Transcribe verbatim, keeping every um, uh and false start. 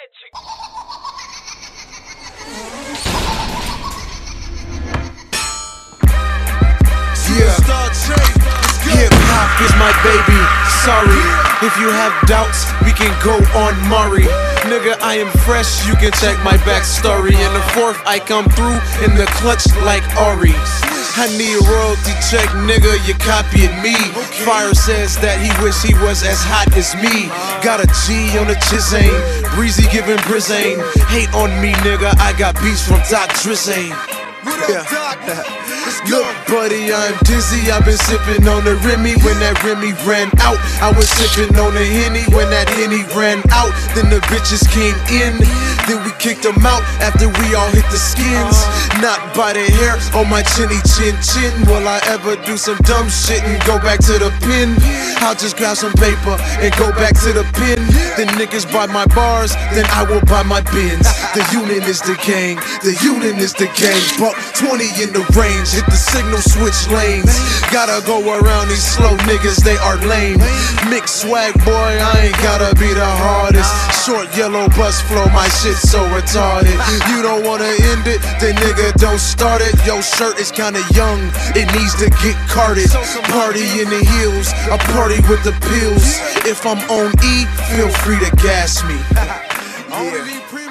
magic. Yeah, hip hop is my baby. Sorry, if you have doubts, we can go on Maury. Nigga, I am fresh, you can check my backstory. In the fourth, I come through in the clutch like Ari. I need a royalty check, nigga, you copied me. Fire says that he wish he was as hot as me. Got a G on the Chizane, Breezy giving Brizane. Hate on me, nigga, I got beats from Doc Drizane. Yeah. Look, buddy, I'm dizzy. I've been sipping on the Remy. When that Remy ran out, I was sipping on the Henny. When that Henny ran out, then the bitches came in. Then we kicked them out after we all hit the skins. Not by the hair on my chinny chin chin. Will I ever do some dumb shit and go back to the pen? I'll just grab some paper and go back to the pen. Then niggas buy my bars, then I will buy my bins. The unit is the gang, the unit is the gang. Buck twenty in the range, hit the signal, switch lanes. Gotta go around these slow niggas, they are lame. Mixed swag, boy, I ain't gotta be the hardest. Short yellow bus flow, my shit so retarded. You don't wanna end it, then nigga don't start it. Your shirt is kinda young, it needs to get carded. Party in the hills, a party with the pills. If I'm on E, feel free to gas me. Yeah.